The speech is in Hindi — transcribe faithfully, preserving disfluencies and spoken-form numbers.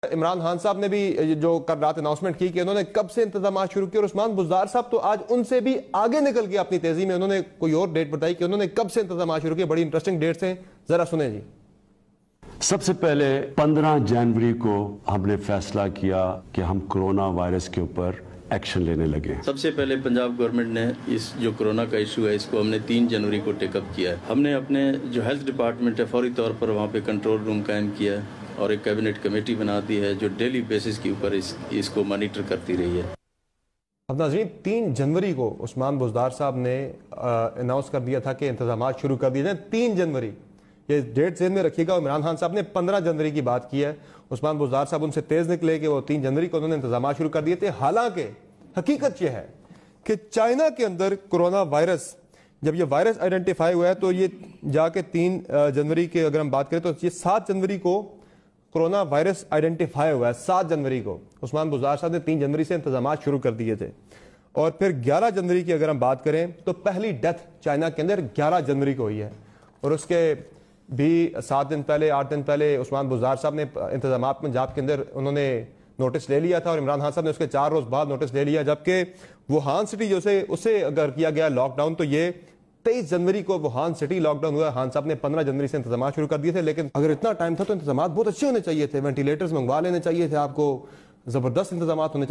इमरान खान साहब ने भी जो कल रात अनाउंसमेंट की कि उन्होंने कब से इंतजाम शुरू किए, और उस्मान बुज़दार साहब तो आज उनसे भी आगे निकल के अपनी तेजी में उन्होंने कोई और डेट बताई कि उन्होंने कब से इंतजाम शुरू किए। बड़ी इंटरेस्टिंग डेट्स हैं, जरा सुने जी। सबसे पहले पंद्रह जनवरी को हमने फैसला किया कि हम कोरोना वायरस के ऊपर एक्शन लेने लगे। सबसे पहले पंजाब गवर्नमेंट ने इस जो कोरोना का इशू है इसको हमने तीन जनवरी को टेकअप किया है। हमने अपने जो हेल्थ डिपार्टमेंट है फौरी तौर पर वहाँ पे कंट्रोल रूम कायम किया है और एक कैबिनेट कमेटी बना दी है जो डेली बेसिस के ऊपर इस, इसको मॉनिटर करती रही है। अब नाज़रीन, तीन जनवरी को उस्मान बुज़दार साहब ने अनाउंस कर दिया था कि इंतजाम शुरू कर दिए जाए। तीन जनवरी, ये डेट ज़हन में रखिएगा। इमरान खान साहब ने पंद्रह जनवरी की बात की है। उस्मान बुज़दार साहब उनसे तेज निकले कि वो तीन जनवरी को उन्होंने इंतजाम शुरू कर दिए थे। हालांकि हकीकत यह है कि चाइना के अंदर कोरोना वायरस, जब ये वायरस आइडेंटिफाई हुआ है तो ये जाके तीन जनवरी के अगर हम बात करें तो ये सात जनवरी को कोरोना वायरस आइडेंटिफाई हुआ है। सात जनवरी को उस्मान बुज़दार साहब ने तीन जनवरी से इंतजाम शुरू कर दिए थे। और फिर ग्यारह जनवरी की अगर हम बात करें तो पहली डेथ चाइना के अंदर ग्यारह जनवरी को हुई है। और उसके भी सात दिन पहले, आठ दिन पहले उस्मान बुज़दार साहब ने इंतजाम पंजाब के अंदर उन्होंने नोटिस ले लिया था और इमरान खान साहब ने उसके चार रोज बाद नोटिस ले लिया। जबकि वुहान सिटी जो से उसे अगर किया गया लॉकडाउन तो ये तेईस जनवरी को वुहान सिटी लॉकडाउन हुआ। खान साहब ने पंद्रह जनवरी से इंतजाम शुरू कर दिए थे। लेकिन अगर इतना टाइम था तो इंतजाम बहुत अच्छे होने चाहिए थे, वेंटिलेटर्स मंगवा लेने चाहिए थे, आपको जबरदस्त इंतजाम होने चाहिए।